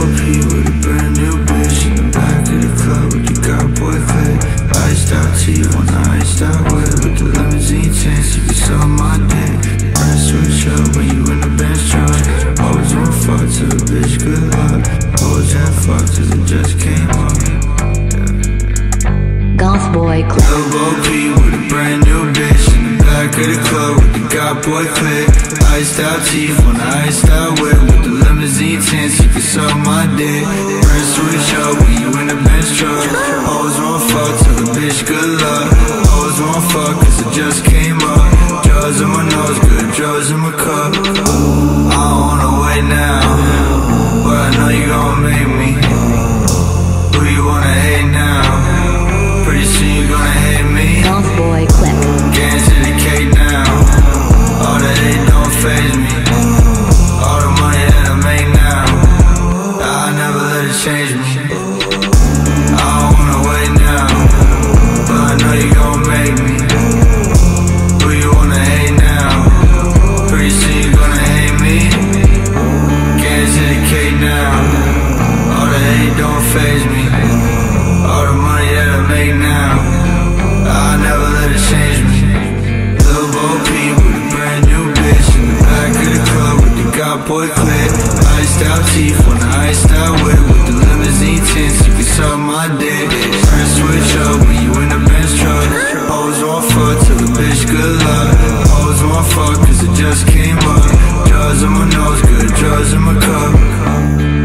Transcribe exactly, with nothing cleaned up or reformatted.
P with a brand new bitch in the back of the club with the God boy clip. Iced out teeth on the iced out whip with the limousine tints, you can suck my dick. Press switch up when you in the Benz truck. Always on fuck till the bitch good luck. Always had fuck till it just came up. Goth Boy Clip. Lil P with a brand new bitch in the back of the club with the God boy clip. Iced out teeth on the iced out whip with the limousine tints, you can suck my dick. Press switch up when you in the Benz truck. Always want fuck till the bitch good luck. Always want fuck cause it just came up. Drugs in my nose, good drugs in my cup. I don't wanna wait now, but I know you gon' make me. Who you wanna hate now? Pretty soon you gonna hate me. Goth Boy Clip. Getting to the cake now. All the hate don't faze me. All the money that I make now, I'll never let it change me. I don't wanna wait now, but I know you gon' make me. Who you wanna hate now? Pretty soon you gonna hate me. Getting to the cake now. All the hate don't faze me. All the money that I make now, I'll never let it change me. Lil Bo P with a brand new bitch in the back of the club with the God boy clip. Iced out teeth on the iced out whip with the limousine tints, you can suck my dick. Press switch up when you in the Benz truck. Always want fuck till the bitch good luck. Always want fuck cause it just came up. Drugs in my nose, good drugs in my cup.